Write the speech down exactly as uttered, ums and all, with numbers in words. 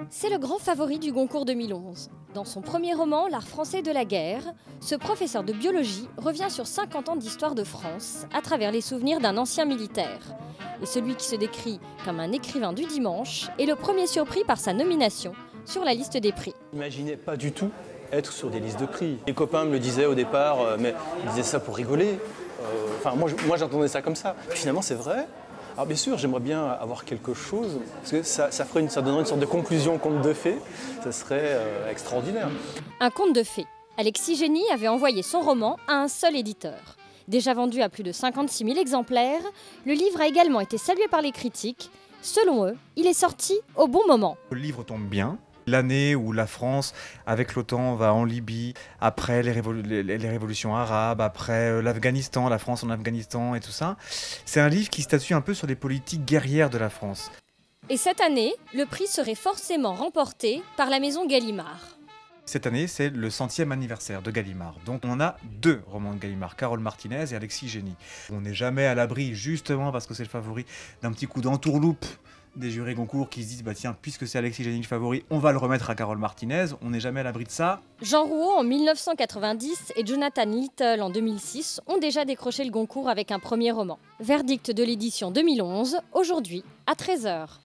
C'est le grand favori du Goncourt deux mille onze. Dans son premier roman, L'art français de la guerre, ce professeur de biologie revient sur cinquante ans d'histoire de France à travers les souvenirs d'un ancien militaire. Et celui qui se décrit comme un écrivain du dimanche est le premier surpris par sa nomination sur la liste des prix. Imaginez pas du tout être sur des listes de prix. Les copains me le disaient au départ, euh, mais ils disaient ça pour rigoler. Euh, enfin, moi, moi j'entendais ça comme ça. Puis finalement, c'est vrai. Alors bien sûr, j'aimerais bien avoir quelque chose, parce que ça, ça, ferait une, ça donnerait une sorte de conclusion conte de fées. Ça serait euh, extraordinaire. Un conte de fées. Alexis Génie avait envoyé son roman à un seul éditeur. Déjà vendu à plus de cinquante-six mille exemplaires, le livre a également été salué par les critiques. Selon eux, il est sorti au bon moment. Le livre tombe bien. L'année où la France, avec l'OTAN, va en Libye, après les, révolu les, les révolutions arabes, après euh, l'Afghanistan, la France en Afghanistan et tout ça, c'est un livre qui statue un peu sur les politiques guerrières de la France. Et cette année, le prix serait forcément remporté par la maison Gallimard. Cette année, c'est le centième anniversaire de Gallimard. Donc on a deux romans de Gallimard, Carole Martinez et Alexis Génie. On n'est jamais à l'abri, justement parce que c'est le favori, d'un petit coup d'entourloupe des jurys Goncourt qui se disent bah tiens, puisque c'est Alexis Génie le favori, on va le remettre à Carole Martinez. On n'est jamais à l'abri de ça. Jean Rouault en mille neuf cent quatre-vingt-dix et Jonathan Little en deux mille six ont déjà décroché le Goncourt avec un premier roman. Verdict de l'édition deux mille onze, aujourd'hui à treize heures.